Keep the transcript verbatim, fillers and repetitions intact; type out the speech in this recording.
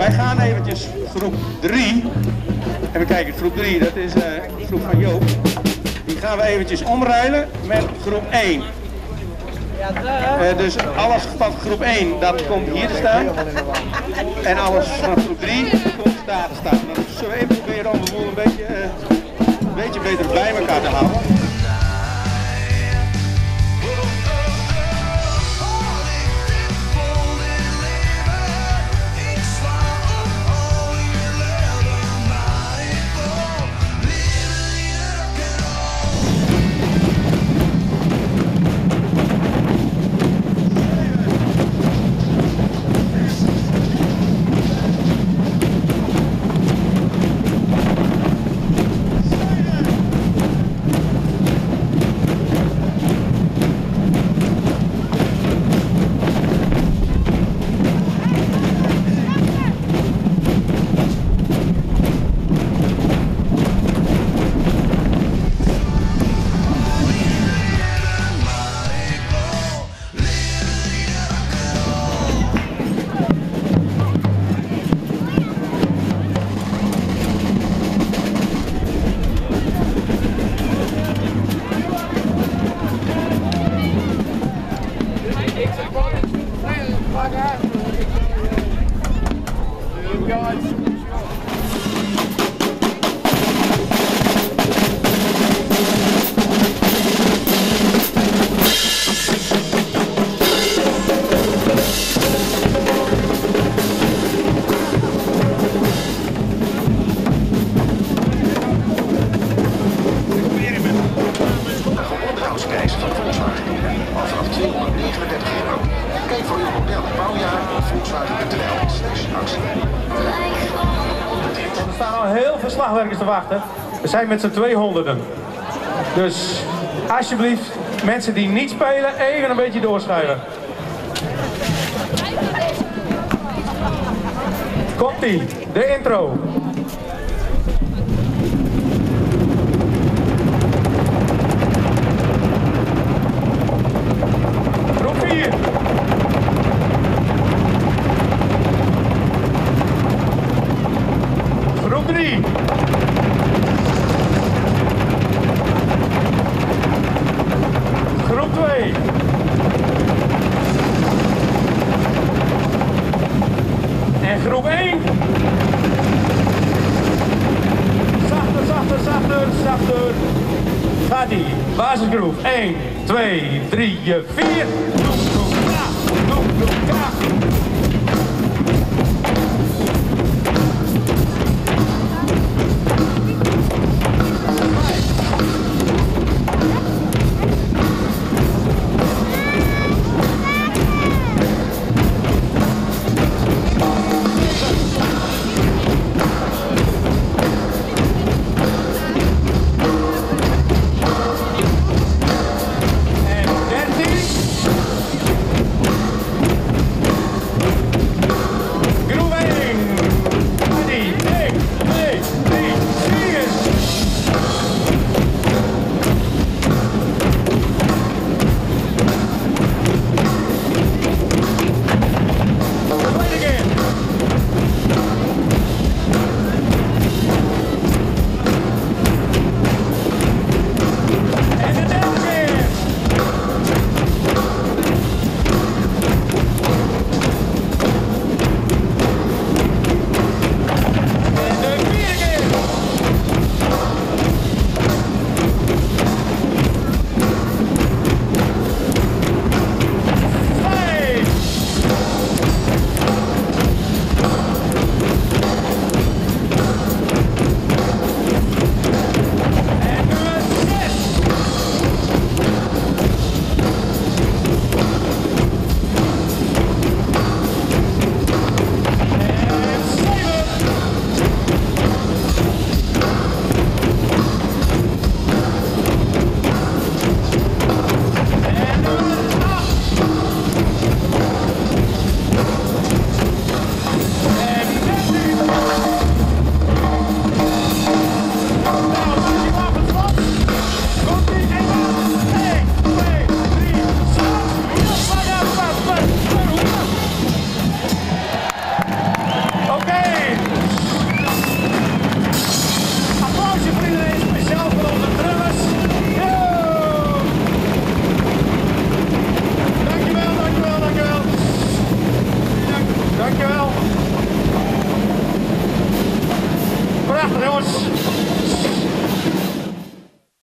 wij gaan eventjes groep drie. En we kijken, groep drie, dat is uh, de groep van Joop. Die gaan we eventjes omruilen met groep één. Uh, dus alles van groep één, dat komt hier te staan. En alles van groep drie komt daar te staan. Dan zullen we even proberen om de boel een beetje, uh, een beetje beter bij elkaar te houden. Er staan al heel veel slagwerkers te wachten. We zijn met z'n tweehonderden. Dus alsjeblieft, mensen die niet spelen, even een beetje doorschuiven. Komt-ie, de intro. Groep vier. Groep drie. Groep twee. En groep één. Zachter, zachter, zachter, zachter. Gaat die. Basisgroep. één, twee, drie, vier. Doe, doe, ka. Doe, doe, ka.